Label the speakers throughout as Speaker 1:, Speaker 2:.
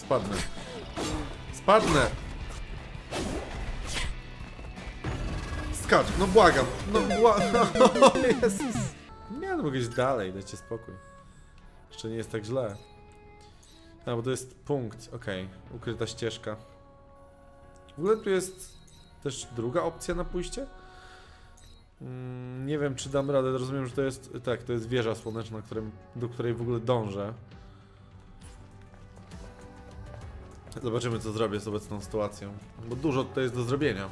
Speaker 1: Spadnę. Spadnę! Skacz, no błagam. No Jezus. Nie, no mogę iść dalej, dajcie spokój. Jeszcze nie jest tak źle. No, bo to jest punkt, okej. Ukryta ścieżka. W ogóle tu jest też druga opcja na pójście? Nie wiem, czy dam radę. Rozumiem, że to jest... Tak, to jest wieża słoneczna, do której w ogóle dążę. Zobaczymy, co zrobię z obecną sytuacją. Bo dużo tutaj jest do zrobienia.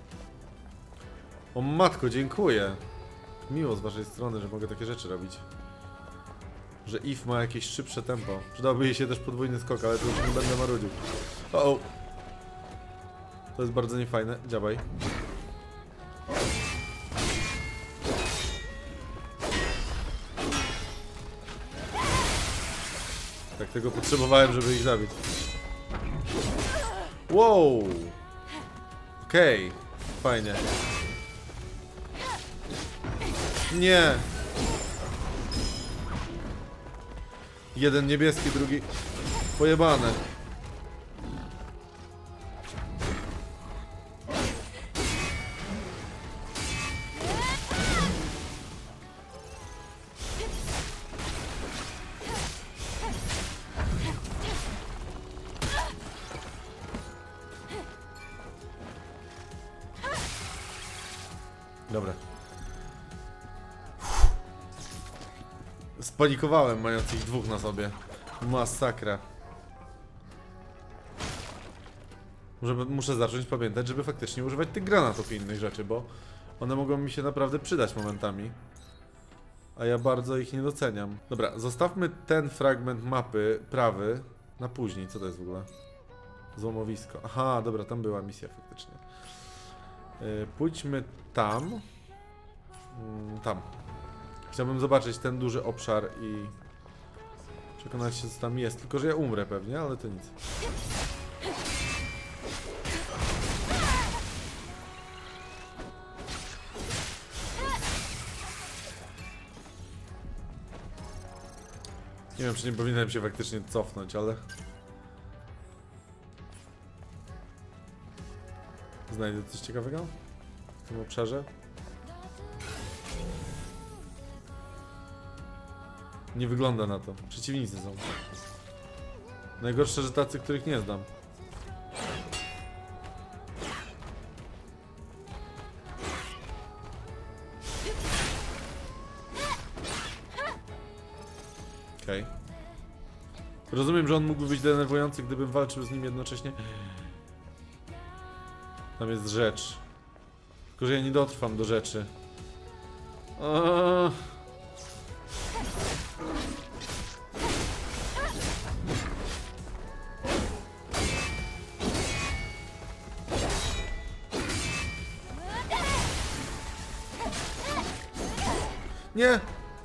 Speaker 1: O matko, dziękuję. Miło z waszej strony, że mogę takie rzeczy robić. Że Eve ma jakieś szybsze tempo. Przydałby jej się też podwójny skok, ale to już nie będę marudził. O! To jest bardzo niefajne. Dziabaj. Tak, tego potrzebowałem, żeby ich zabić. Wow! Okej. Fajnie. Nie! Jeden niebieski, drugi pojebane. Dobra. Spanikowałem, mając ich dwóch na sobie. Masakra. Muszę zacząć pamiętać, żeby faktycznie używać tych granatów i innych rzeczy, bo one mogą mi się naprawdę przydać momentami. A ja bardzo ich nie doceniam. Dobra, zostawmy ten fragment mapy prawy na później. Co to jest w ogóle? Złomowisko. Aha, dobra, tam była misja faktycznie. Pójdźmy tam. Tam. Chciałbym zobaczyć ten duży obszar i przekonać się, co tam jest. Tylko że ja umrę pewnie, ale to nic. Nie wiem, czy nie powinienem się faktycznie cofnąć, ale... Znajdę coś ciekawego w tym obszarze? Nie wygląda na to. Przeciwnicy są. Najgorsze, że tacy, których nie znam. Okej. Rozumiem, że on mógłby być denerwujący, gdybym walczył z nim jednocześnie. Tam jest rzecz. Tylko, że ja nie dotrwam do rzeczy. Nie!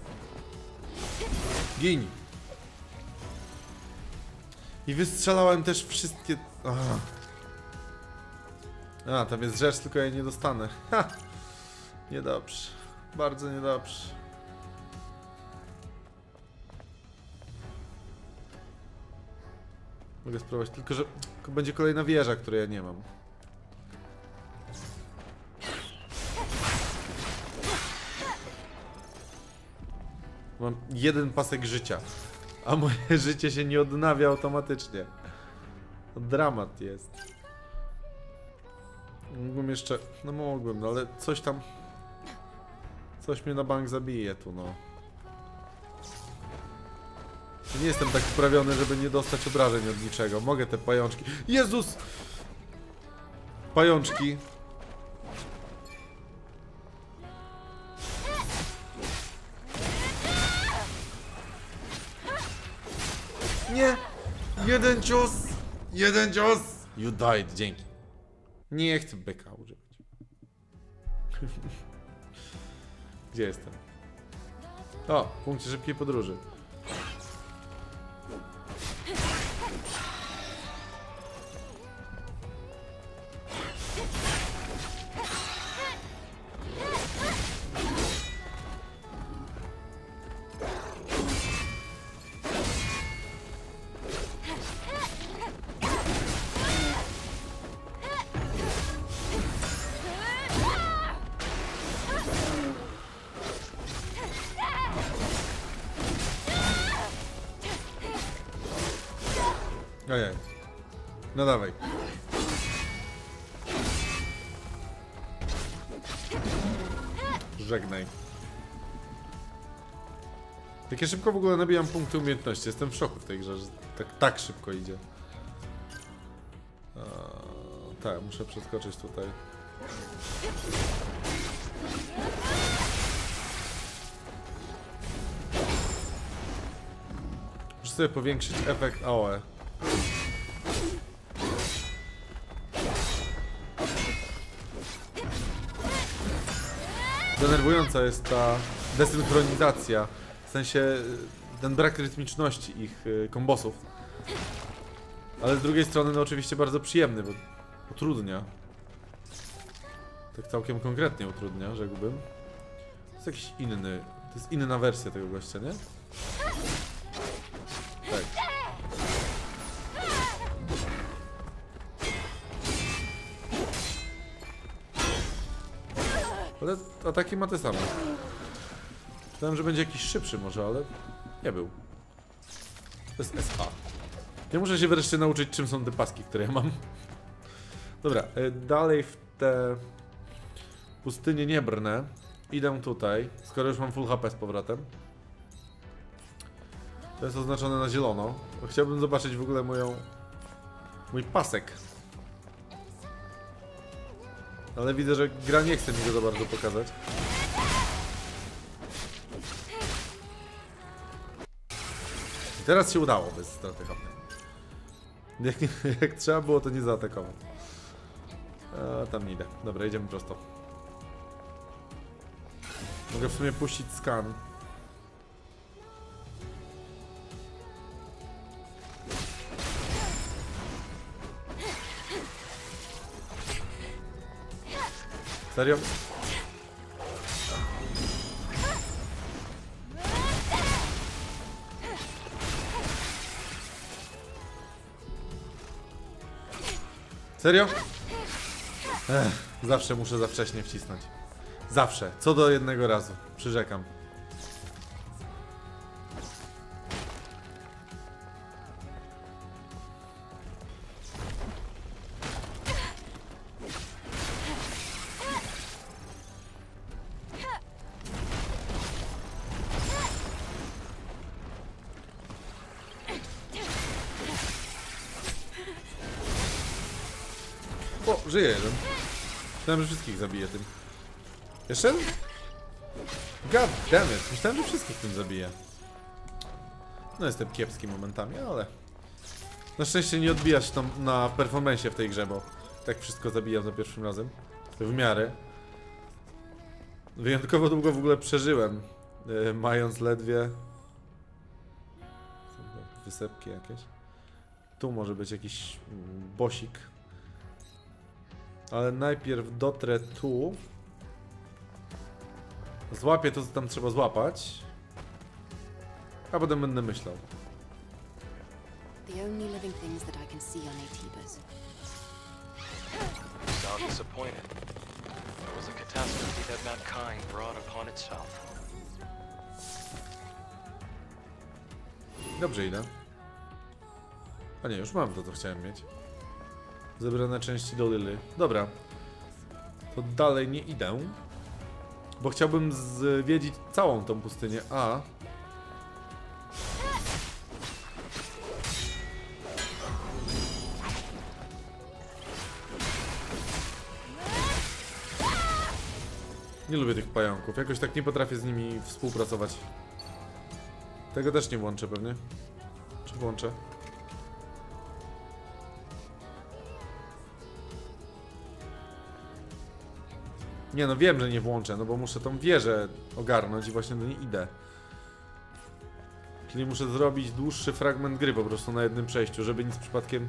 Speaker 1: Gin! I wystrzelałem też wszystkie... A, tam jest rzecz, tylko ja jej nie dostanę. Ha! Niedobrze. Bardzo niedobrze. Mogę spróbować, tylko że będzie kolejna wieża, której ja nie mam. Mam jeden pasek życia, a moje życie się nie odnawia automatycznie. To dramat jest. Mógłbym jeszcze... No mógłbym, no ale coś tam... Coś mnie na bank zabije tu, no. Nie jestem tak wprawiony, żeby nie dostać obrażeń od niczego. Mogę te pajączki... Jezus! Pajączki. Nie! Jeden cios! Jeden cios! You died, dzięki. Nie chcę byka używać. Gdzie jestem? O, w punkcie szybkiej podróży. Ojej. No dawaj. Żegnaj. Jak ja szybko w ogóle nabijam punkty umiejętności. Jestem w szoku w tej grze, że tak szybko idzie. Tak, muszę przeskoczyć tutaj. Muszę sobie powiększyć efekt AOE. Denerwująca jest ta desynchronizacja, w sensie ten brak rytmiczności ich kombosów. Ale z drugiej strony no oczywiście bardzo przyjemny, bo utrudnia. Tak całkiem konkretnie utrudnia, rzekłbym. To jest jakiś inny, to jest inna wersja tego gościa, nie? Tak. Ale ataki ma te same. Myślałem, że będzie jakiś szybszy może, ale nie był. To jest SA. Ja muszę się wreszcie nauczyć, czym są te paski, które ja mam. Dobra, dalej w te pustynie nie brnę. Idę tutaj, skoro już mam full HP z powrotem. To jest oznaczone na zielono. Chciałbym zobaczyć w ogóle mój pasek. Ale widzę, że gra nie chce mi go za bardzo pokazać. I teraz się udało bez straty HP. Jak trzeba było, to nie zaatakował. Tam nie idę. Dobra, idziemy prosto. Mogę w sumie puścić skan. Serio? Serio? Zawsze muszę za wcześnie wcisnąć. Zawsze. Co do jednego razu. Przyrzekam. O, żyje jeden. Myślałem, że wszystkich zabiję tym. Jeszcze? God damn it. Myślałem, że wszystkich tym zabiję. No jestem kiepski momentami, ale... Na szczęście nie odbija się tam na performance'ie w tej grze, bo tak wszystko zabijam za pierwszym razem. W miarę. Wyjątkowo długo w ogóle przeżyłem, mając ledwie... Wysepki jakieś. Tu może być jakiś bosik. Ale najpierw dotrę tu. Złapię to, co tam trzeba złapać. A potem będę myślał.
Speaker 2: The only living things that I can see on Aetibus.
Speaker 3: Sound disappointed. It was a catastrophe that mankind brought upon itself.
Speaker 1: Dobrze idę. A nie, już mam to, co chciałem mieć. Zebrane części do Lily. Dobra. To dalej nie idę. Bo chciałbym zwiedzić całą tą pustynię. A... Nie lubię tych pająków. Jakoś tak nie potrafię z nimi współpracować. Tego też nie włączę pewnie. Czy włączę? Nie no, wiem, że nie włączę, no bo muszę tą wieżę ogarnąć i właśnie do niej idę. Czyli muszę zrobić dłuższy fragment gry po prostu na jednym przejściu, żeby nic przypadkiem...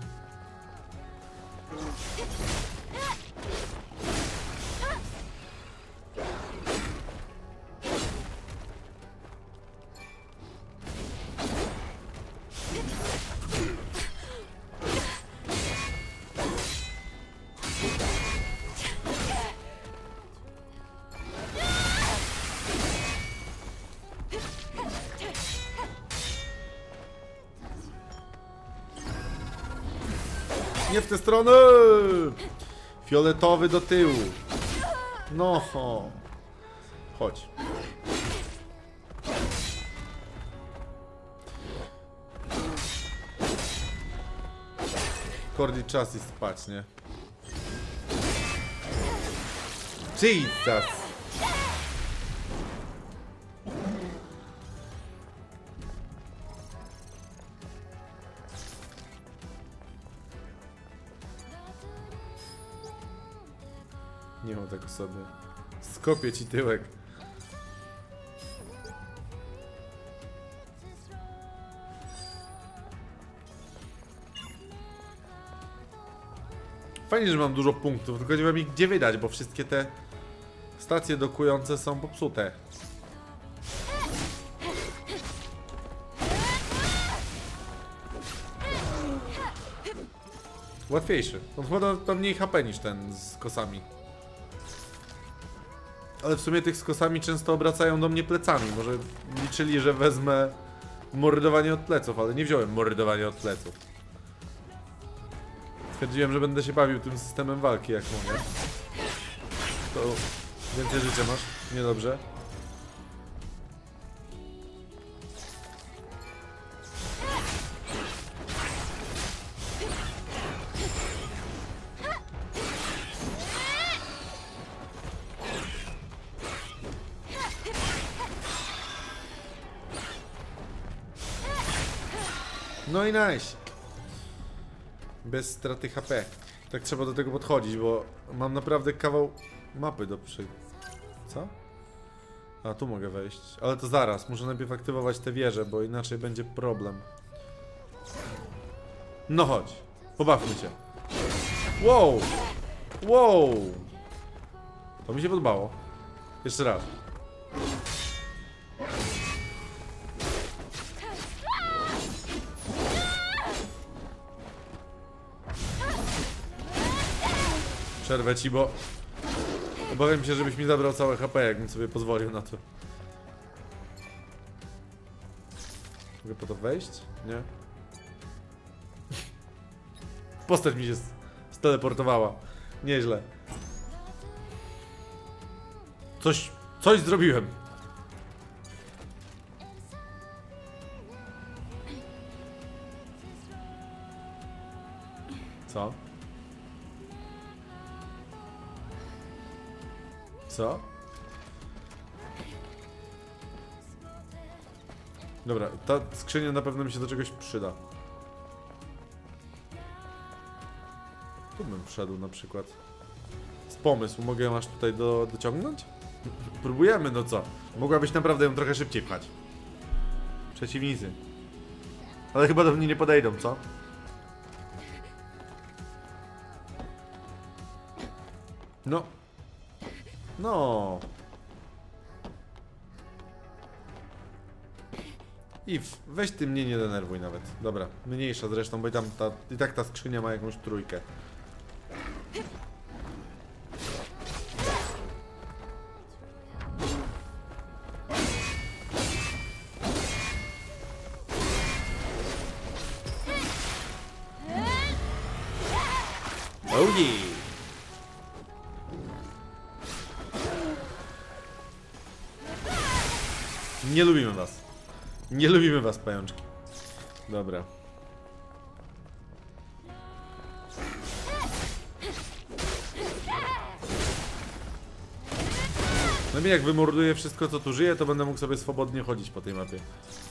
Speaker 1: Nie w tę stronę! Fioletowy do tyłu. No. Chodź. Kordi, czas i spać, nie? Jesus! Nie mam tego sobie. Skopię ci tyłek. Fajnie, że mam dużo punktów, tylko nie wiem ich gdzie wydać, bo wszystkie te stacje dokujące są popsute. Łatwiejszy. On chyba ma mniej HP niż ten z kosami. Ale w sumie tych z kosami często obracają do mnie plecami. Może liczyli, że wezmę mordowanie od pleców, ale nie wziąłem mordowania od pleców. Stwierdziłem, że będę się bawił tym systemem walki jak mogę. To więcej życia masz. Niedobrze. No i nice. Bez straty HP. Tak trzeba do tego podchodzić, bo mam naprawdę kawał mapy do Co? A, tu mogę wejść. Ale to zaraz. Muszę najpierw aktywować te wieże, bo inaczej będzie problem. No chodź. Pobawmy się. Wow! Wow! To mi się podobało. Jeszcze raz. Przerwę ci, bo obawiam się, żebyś mi zabrał całe HP, jakbym sobie pozwolił na to. Mogę po to wejść? Nie? Postać mi się steleportowała. Nieźle. Coś zrobiłem. Co? Co? Dobra, ta skrzynia na pewno mi się do czegoś przyda. Tu bym wszedł na przykład. Z pomysł, mogę ją aż tutaj dociągnąć? Próbujemy, no co? Mogłabyś naprawdę ją trochę szybciej pchać. Przeciwnicy. Ale chyba do mnie nie podejdą, co? No. No. If, weź ty mnie nie denerwuj nawet. Dobra, mniejsza zresztą, bo i tak ta skrzynia ma jakąś trójkę. Oh yeah. Nie lubimy was. Nie lubimy was, pajączki. Dobra. No i jak wymorduję wszystko, co tu żyje, to będę mógł sobie swobodnie chodzić po tej mapie.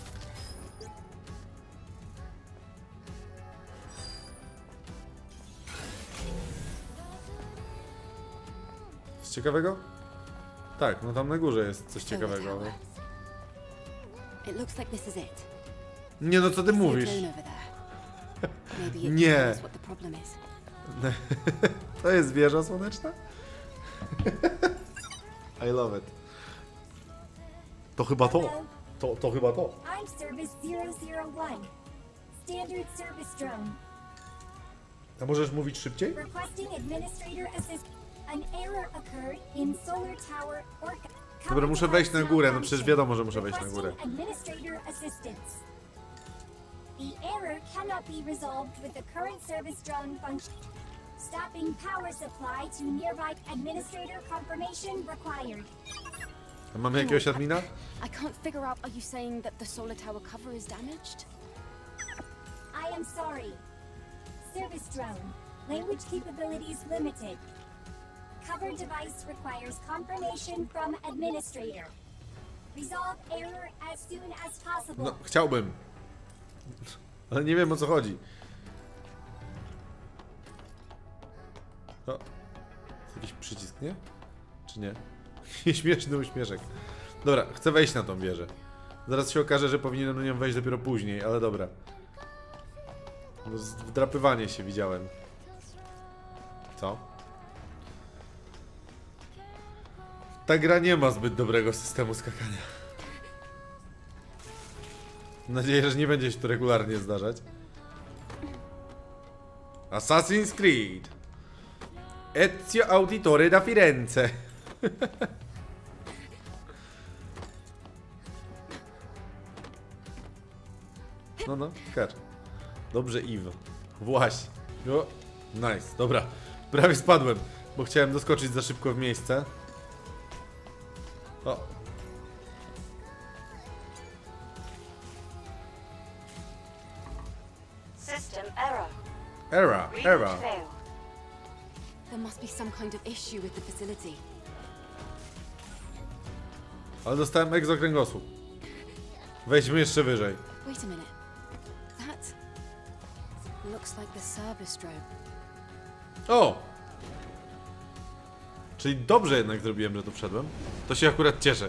Speaker 1: Coś ciekawego? Tak, no tam na górze jest coś ciekawego, ale...
Speaker 2: It looks like this is it.
Speaker 1: Nie, no co ty mówisz? Nie. To jest wieża słoneczna? I love it. To chyba to. To chyba to.
Speaker 4: I'm Service 001. Standard service drone.
Speaker 1: A możesz mówić szybciej?
Speaker 4: Requesting administrator assist. An error occurred in Solar Tower Orca.
Speaker 1: Dobra, muszę wejść na górę, no przecież wiadomo, że muszę wejść na górę.
Speaker 4: The error cannot be resolved with the current service drone function. Stopping power supply to nearby administrator confirmation required.
Speaker 1: A mamy jakiegoś admina?
Speaker 2: I can't figure out, are you saying that the solar tower cover is damaged?
Speaker 4: I am sorry. Service drone. Language capabilities limited. Cover device requires confirmation from administrator. Resolve error as soon as possible.
Speaker 1: No, chciałbym. Ale nie wiem, o co chodzi. O. Jakiś przycisk, nie? Czy nie? Śmieszny uśmieszek. Dobra, chcę wejść na tą wieżę. Zaraz się okaże, że powinienem na nią wejść dopiero później, ale dobra. No, wdrapywanie się widziałem. Co? Ta gra nie ma zbyt dobrego systemu skakania. Mam nadzieję, że nie będzie się to regularnie zdarzać. Assassin's Creed Ezio Auditore da Firenze. No, kacz. Dobrze, Eve. Właśnie. O, nice, dobra. Prawie spadłem, bo chciałem doskoczyć za szybko w miejsce. O.
Speaker 5: System error.
Speaker 1: Error.
Speaker 5: Reboot failed.
Speaker 2: There must be some kind of issue with the facility.
Speaker 1: Ale dostałem egzokręgosłup. Wejdźmy jeszcze wyżej.
Speaker 2: Wait a minute. That looks like the service strobe.
Speaker 1: O! Czyli dobrze jednak zrobiłem, że tu wszedłem. To się akurat cieszę.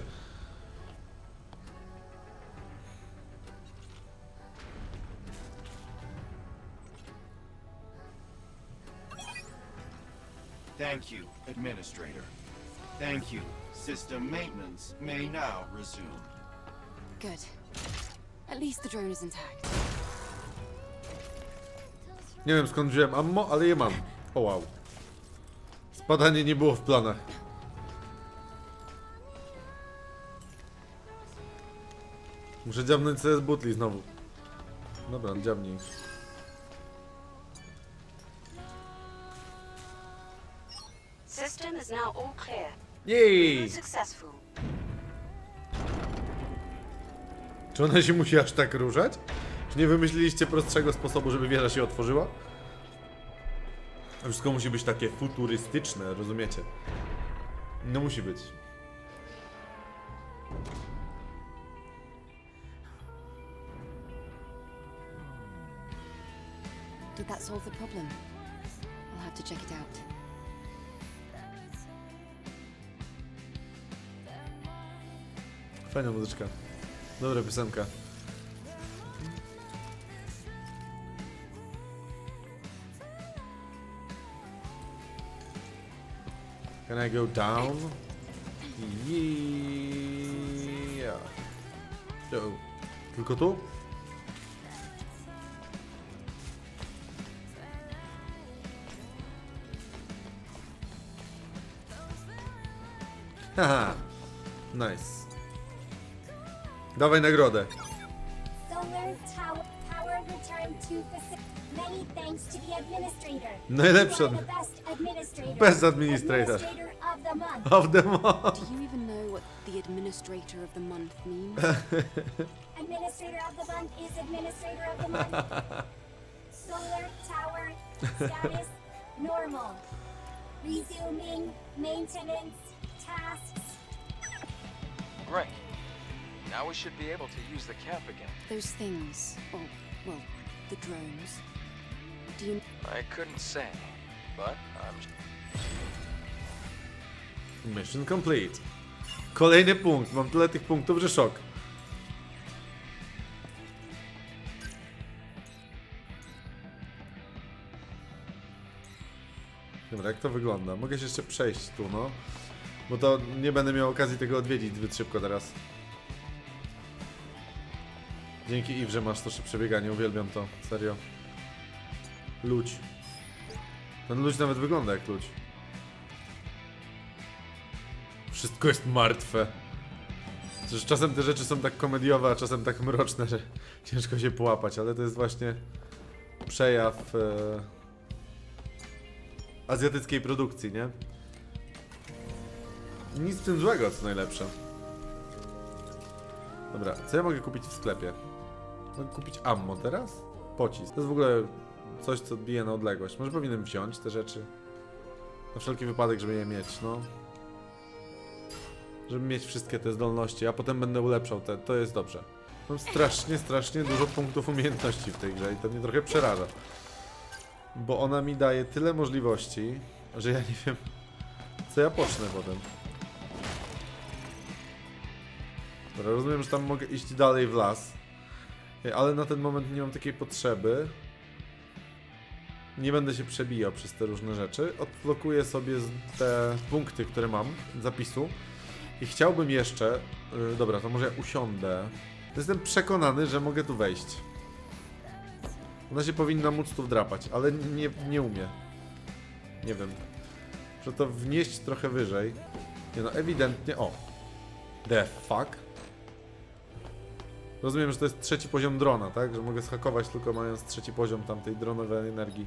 Speaker 6: Thank you, Administrator. Thank you. System maintenance may now resume.
Speaker 2: Good. At least the drone is intact.
Speaker 1: Nie wiem skąd wziąłem ammo, ale je mam. O wow. Spadanie nie było w planach. Muszę dziabnąć sobie z butli znowu. Dobra, dziabnij.
Speaker 5: System is now all clear.
Speaker 1: Jej!
Speaker 5: Successful.
Speaker 1: Czy ona się musi aż tak ruszać? Czy nie wymyśliliście prostszego sposobu, żeby wieża się otworzyła? Wszystko musi być takie futurystyczne, rozumiecie? No musi być.
Speaker 2: Did that solve the problem? I'll have to check it out.
Speaker 1: Fajna muzyczka. Dobra piosenka. Can I go down? Yeah. Oh. Tylko tu? Haha. Nice. Dawaj nagrodę.
Speaker 4: Solar tower power return to facility. Many thanks to the administrator.
Speaker 1: Najlepszy
Speaker 4: You are the best administrator.
Speaker 1: Best administrator.
Speaker 4: Administrator of the month.
Speaker 1: Of the month.
Speaker 2: Do you even know what the administrator of the month means?
Speaker 4: Administrator of the month is administrator of the month. Solar tower status normal. Resuming maintenance tasks.
Speaker 3: Great. Now we should be able to use the cap again.
Speaker 2: Those things, or, well, the drones. Do you...
Speaker 3: I couldn't say, but I'm...
Speaker 1: Mission complete. Kolejny punkt. Mam tyle tych punktów, że szok. Dobra, jak to wygląda? Mogę się jeszcze przejść tu, no. Bo to nie będę miał okazji tego odwiedzić zbyt szybko teraz. Dzięki Eve, że masz to szybsze bieganie. Uwielbiam to. Serio. Ludź. Ten ludź nawet wygląda jak ludź. Wszystko jest martwe. Przecież czasem te rzeczy są tak komediowe, a czasem tak mroczne, że ciężko się połapać, ale to jest właśnie przejaw azjatyckiej produkcji, nie? Nic w tym złego, co najlepsze. Dobra, co ja mogę kupić w sklepie? Mogę kupić ammo teraz? Pocisk. To jest w ogóle coś, co bije na odległość. Może powinienem wziąć te rzeczy? Na wszelki wypadek, żeby je mieć, no. Żeby mieć wszystkie te zdolności, a potem będę ulepszał te. To jest dobrze. Mam strasznie dużo punktów umiejętności w tej grze i to mnie trochę przeraża. Bo ona mi daje tyle możliwości, że ja nie wiem, co ja pocznę potem. Dobra, rozumiem, że tam mogę iść dalej w las. Ale na ten moment nie mam takiej potrzeby. Nie będę się przebijał przez te różne rzeczy. Odblokuję sobie te punkty, które mam, zapisu. I chciałbym jeszcze... dobra, to może ja usiądę. Jestem przekonany, że mogę tu wejść. Ona się powinna móc tu wdrapać, ale nie umie. Nie wiem. Muszę to wnieść trochę wyżej. Nie no, ewidentnie... O! The fuck? Rozumiem, że to jest trzeci poziom drona, tak? Że mogę zhakować tylko mając trzeci poziom tamtej dronowej energii.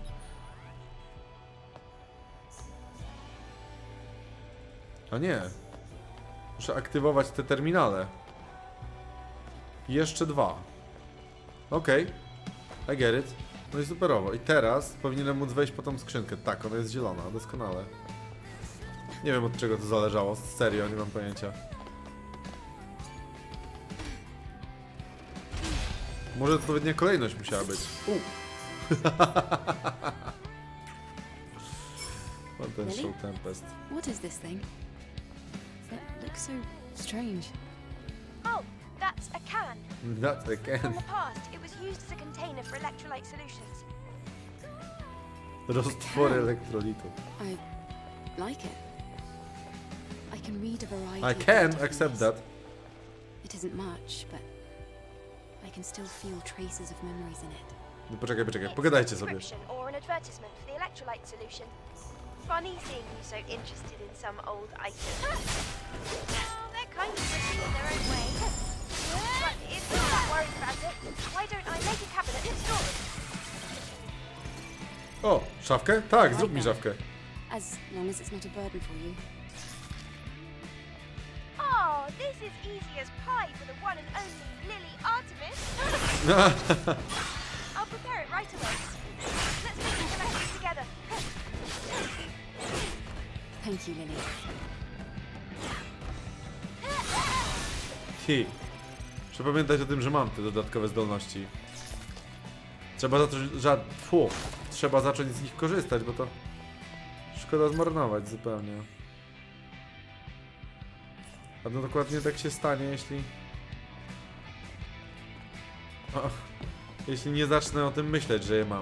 Speaker 1: A nie. Muszę aktywować te terminale. Jeszcze 2. Okej. I get it. No i superowo. I teraz powinienem móc wejść po tą skrzynkę. Tak, ona jest zielona. Doskonale. Nie wiem, od czego to zależało. Serio, nie mam pojęcia. Może odpowiednia kolejność musiała być. Potential Tempest.
Speaker 2: What is this thing? It looks so strange.
Speaker 7: Oh, that's a can.
Speaker 1: That's a
Speaker 7: In
Speaker 1: can.
Speaker 7: the past, it was used as a container for electrolyte solutions.
Speaker 1: Roztwory elektrolitu.
Speaker 2: I like it. I can read a variety
Speaker 1: I
Speaker 2: of
Speaker 1: can
Speaker 2: documents.
Speaker 1: accept that.
Speaker 2: It isn't much, but I can still feel traces of memories in it.
Speaker 1: No poczekaj,
Speaker 7: It's
Speaker 1: pogadajcie
Speaker 7: a
Speaker 1: sobie.
Speaker 7: description or an advertisement for the electrolyte solution. Funny seeing you so interested in some old item. Oh, they're kind of pretty in their own way. But if you're that worried about it, why don't I make a cabinet to store them?
Speaker 1: O, szafkę? Tak, zrób mi szafkę.
Speaker 2: As long as it's not a burden for you.
Speaker 7: Oh, this is easy as pie for the one and only Lily Artemis. I'll prepare it right away. Let's make the domestics together.
Speaker 2: Thank you, Lily.
Speaker 1: Muszę pamiętać o tym, że mam te dodatkowe zdolności. Trzeba zacząć z nich korzystać, bo to szkoda zmarnować zupełnie. A no dokładnie tak się stanie, jeśli nie zacznę o tym myśleć, że je mam.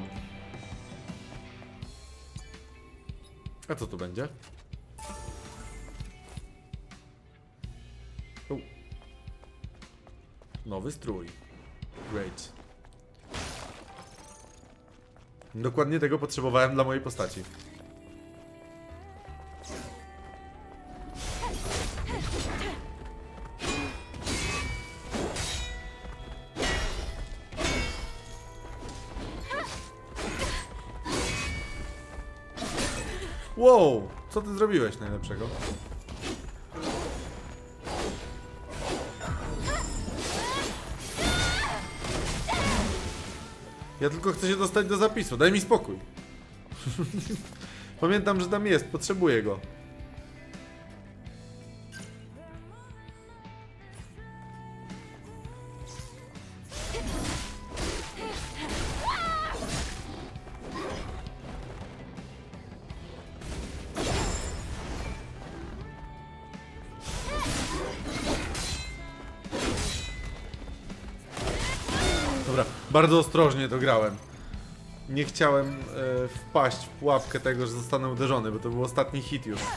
Speaker 1: A co tu będzie? Nowy strój. Great. Dokładnie tego potrzebowałem dla mojej postaci. Wow! Co ty zrobiłeś najlepszego? Ja tylko chcę się dostać do zapisu, daj mi spokój. Pamiętam, że tam jest, potrzebuję go. Dobra, bardzo ostrożnie to grałem. Nie chciałem wpaść w pułapkę tego, że zostanę uderzony, bo to był ostatni hit już.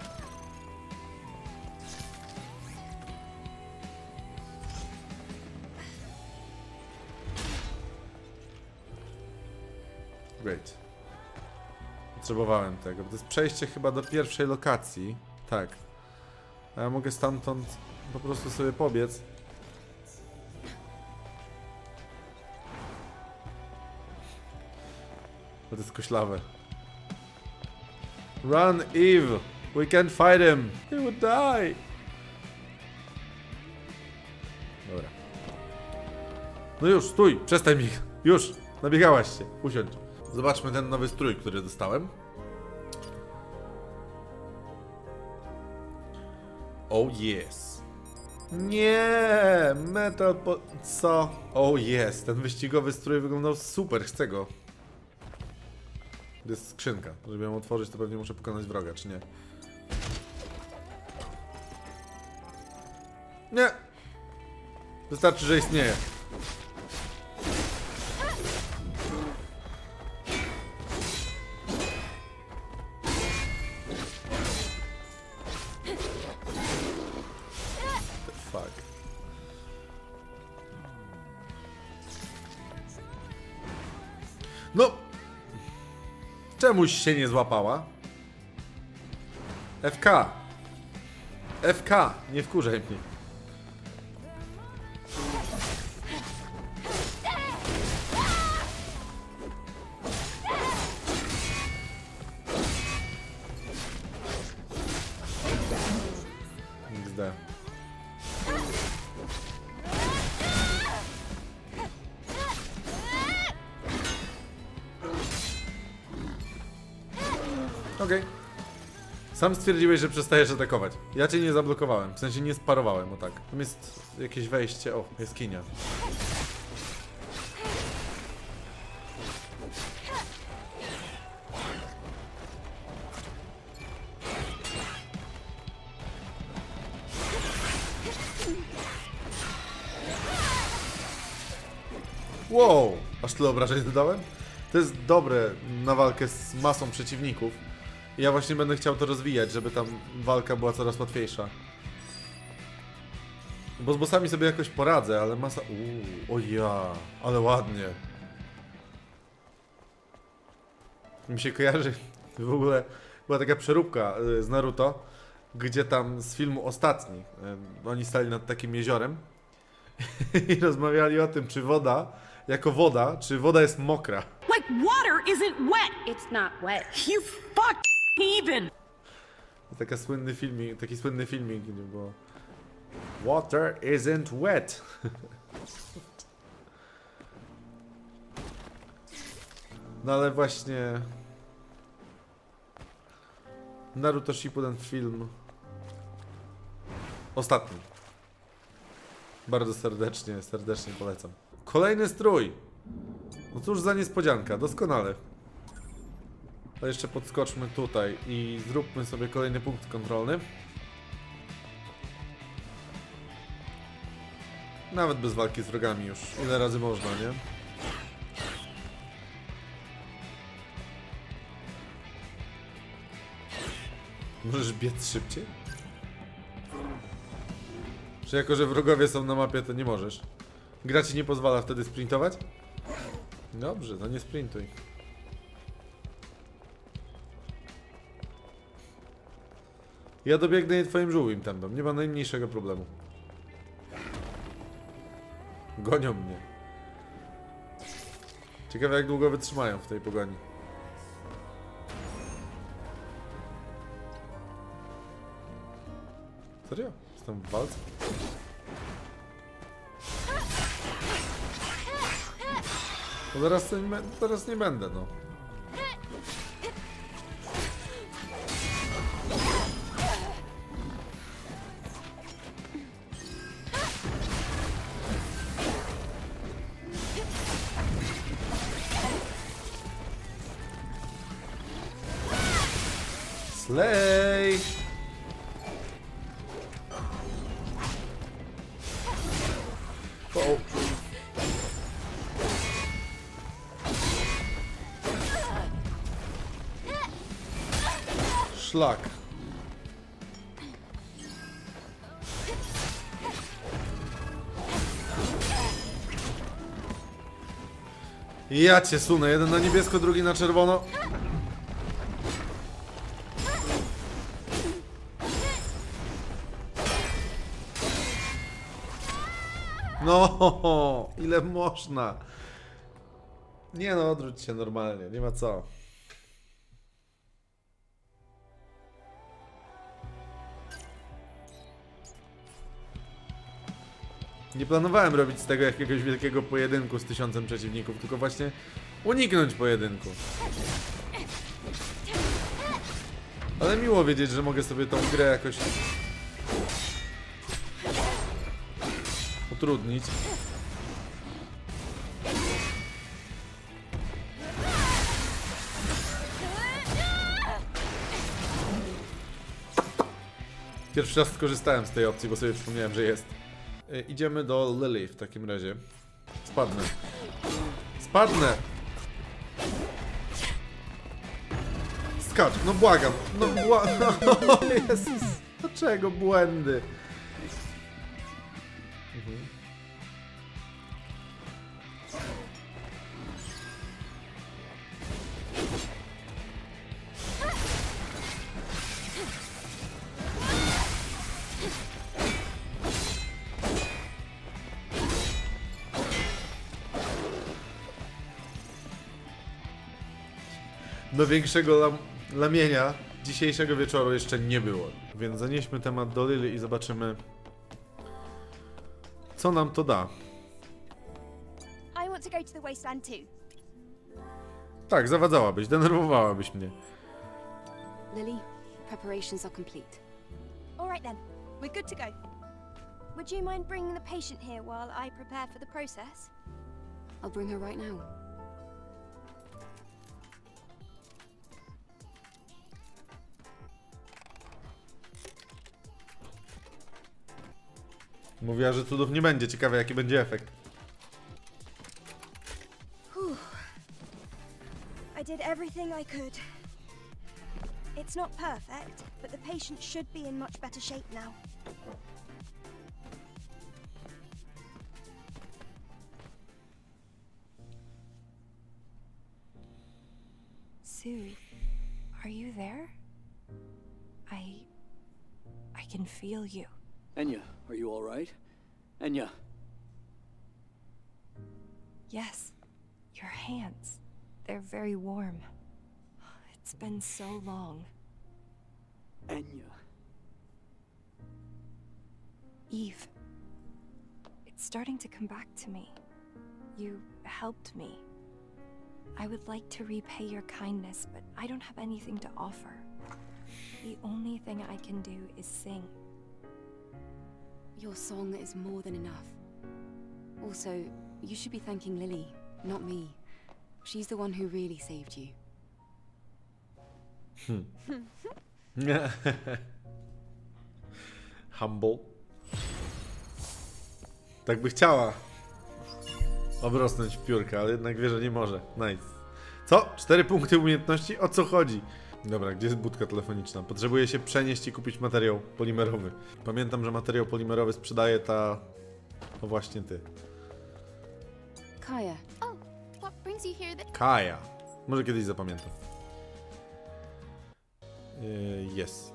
Speaker 1: Great. Potrzebowałem tego. To jest przejście chyba do pierwszej lokacji. Tak. A ja mogę stamtąd po prostu sobie pobiec. Bo to jest koślawe. Run, Eve! We can't fight him! He would die! Dobra. No już, stój! Przestań mi! Już! Nabiegałaś się! Usiądź. Zobaczmy ten nowy strój, który dostałem. Oh yes. Nie! Metal po... Co? Oh yes. Ten wyścigowy strój wyglądał super. Chcę go. To jest skrzynka. Żeby ją otworzyć, to pewnie muszę pokonać wroga, czy nie? Nie! Wystarczy, że istnieje. The fuck. No! Czemuś się nie złapała? FK! FK! Nie wkurzaj mnie. XD. Okej. Sam stwierdziłeś, że przestajesz atakować. Ja cię nie zablokowałem, w sensie nie sparowałem, o tak. Tam jest jakieś wejście, o, jaskinia. Wow, aż tyle obrażeń dodałem? To jest dobre na walkę z masą przeciwników. I ja właśnie będę chciał to rozwijać, żeby tam walka była coraz łatwiejsza. Bo z bossami sobie jakoś poradzę, ale masa... o ja, ale ładnie. Mi się kojarzy, w ogóle była taka przeróbka z Naruto, gdzie tam z filmu Ostatni, oni stali nad takim jeziorem i rozmawiali o tym, czy woda, jako woda, czy woda jest mokra.
Speaker 8: Like water isn't wet.
Speaker 5: It's not wet.
Speaker 8: You fuck even.
Speaker 1: Taki słynny filmik, gdzie było Water isn't wet. No ale właśnie Naruto Shippuden film ostatni. Bardzo serdecznie polecam. Kolejny strój. No cóż za niespodzianka, doskonale. A jeszcze podskoczmy tutaj i zróbmy sobie kolejny punkt kontrolny. Nawet bez walki z wrogami już. Ile razy można, nie? Możesz biec szybciej? Czy jako, że wrogowie są na mapie, to nie możesz? Gra ci nie pozwala wtedy sprintować? Dobrze, to nie sprintuj. Ja dobiegnę twoim żółwim tempem, nie ma najmniejszego problemu. Gonią mnie. Ciekawe jak długo wytrzymają w tej pogoni. Serio? Jestem w walce? No zaraz nie będę, no. Slay! O. Szlak. Ja cię sunę, jeden na niebiesko, drugi na czerwono. No, ile można? Nie no, odwróć się normalnie, nie ma co. Nie planowałem robić z tego jakiegoś wielkiego pojedynku z 1000 przeciwników, tylko właśnie uniknąć pojedynku. Ale miło wiedzieć, że mogę sobie tą grę jakoś utrudnić. Pierwszy raz skorzystałem z tej opcji, bo sobie przypomniałem, że jest. Idziemy do Lily w takim razie. Spadnę. Spadnę! Skacz, no błagam. No Jezus. Dlaczego błędy? Do większego lamienia dzisiejszego wieczoru jeszcze nie było. Więc zanieśmy temat do Lily i zobaczymy, co nam to da.
Speaker 7: I want to go to the wasteland too.
Speaker 1: Tak, zawadzałabyś, denerwowałabyś mnie.
Speaker 2: Lily, preparations are complete.
Speaker 7: All right then, we're good to go. Would you mind bringing the patient here while I prepare for the process?
Speaker 2: I'll bring her right now.
Speaker 1: Mówiła, że cudów nie będzie. Ciekawe, jaki będzie efekt.
Speaker 7: I did everything I could. It's not perfect, but the patient should be in much better shape now.
Speaker 9: Sue, are you there? I can feel you.
Speaker 10: Enya, are you all right? Enya.
Speaker 9: Yes, your hands. They're very warm. It's been so long.
Speaker 10: Enya.
Speaker 9: Eve, it's starting to come back to me. You helped me. I would like to repay your kindness, but I don't have anything to offer. The only thing I can do is sing.
Speaker 2: Your song is more than enough. Also, you should be thanking Lily, not me. She's the one who really saved you.
Speaker 1: Humble. Tak by chciała obrosnąć w piórkę, ale jednak wie, że nie może. Nice. Co? 4 punkty umiejętności? O co chodzi? Dobra, gdzie jest budka telefoniczna? Potrzebuję się przenieść i kupić materiał polimerowy. Pamiętam, że materiał polimerowy sprzedaje ta... O właśnie ty.
Speaker 2: Kaya.
Speaker 7: Oh, what brings you here?
Speaker 1: Kaja. Może kiedyś zapamiętam. Yes.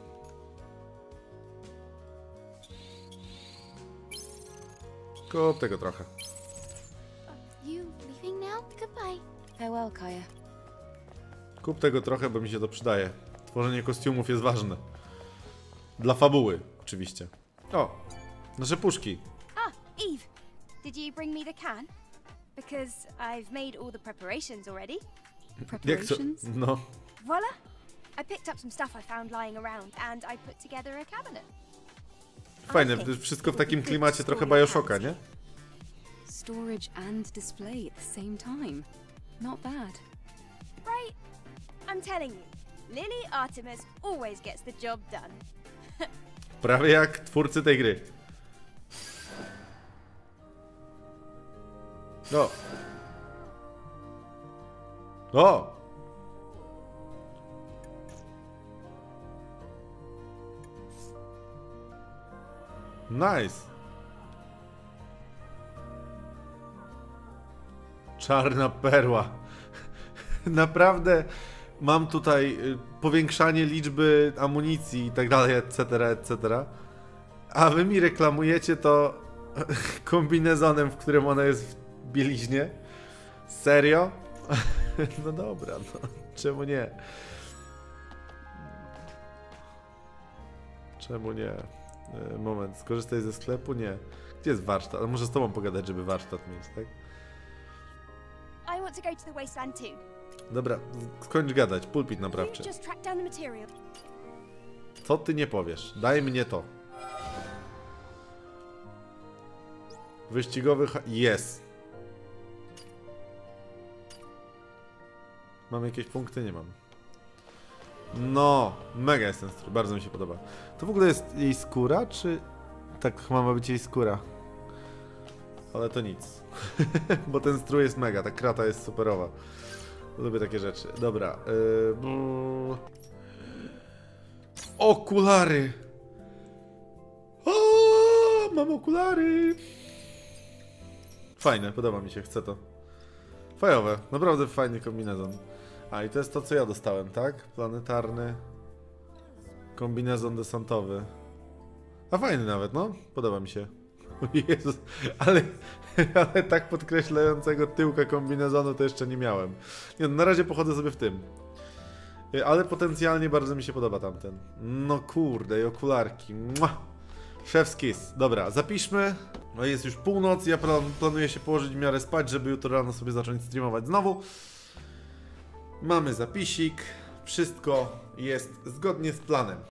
Speaker 1: Kup tego trochę.
Speaker 7: You leaving now? Goodbye.
Speaker 2: Farewell, Kaya.
Speaker 1: Kup tego trochę, bo mi się to przydaje. Tworzenie kostiumów jest ważne. Dla fabuły, oczywiście. O, nasze puszki.
Speaker 7: Ah, Eve, did you bring me the can? Because I've made all the preparations already.
Speaker 1: Jak to?
Speaker 2: Preparations?
Speaker 1: No.
Speaker 7: Voila! I picked up some stuff I found lying around and I put together a cabinet.
Speaker 1: Fajne, to jest wszystko w takim klimacie trochę Bioshocka, nie?
Speaker 2: Storage and display at the same time. Not bad.
Speaker 7: Right? I'm telling you, Lily Artemis always gets the job done.
Speaker 1: Prawie jak twórcy tej gry. O! O! Nice! Czarna perła. Naprawdę mam tutaj powiększanie liczby amunicji i tak dalej, etc., etc. A wy mi reklamujecie to kombinezonem, w którym ona jest w bieliźnie? Serio? No dobra, no. Czemu nie? Czemu nie? Moment, skorzystaj ze sklepu? Nie. Gdzie jest warsztat? A może z tobą pogadać, żeby warsztat mieć, tak?
Speaker 4: I want to go to the wasteland too.
Speaker 1: Dobra, skończ gadać. Pulpit naprawczy.
Speaker 4: Just track down the material.
Speaker 1: Co ty nie powiesz? Daj mnie to. Wyścigowy jest. Mam jakieś punkty? Nie mam. No, mega jest ten strój, bardzo mi się podoba. To w ogóle jest jej skóra, czy... Tak ma być jej skóra. Ale to nic. Bo ten strój jest mega, ta krata jest superowa. Lubię takie rzeczy. Dobra. Okulary! O, mam okulary! Fajne, podoba mi się, chcę to. Fajowe, naprawdę fajny kombinezon. A i to jest to, co ja dostałem, tak? Planetarny kombinezon desantowy. A fajny nawet, no. Podoba mi się. O Jezus, ale tak podkreślającego tyłka kombinezonu to jeszcze nie miałem. Nie, no, na razie pochodzę sobie w tym. Ale potencjalnie bardzo mi się podoba tamten. No kurde, i okularki. Mua! Chef's kiss. Dobra, zapiszmy. No jest już północ, ja planuję się położyć w miarę spać, żeby jutro rano sobie zacząć streamować znowu. Mamy zapisik. Wszystko jest zgodnie z planem.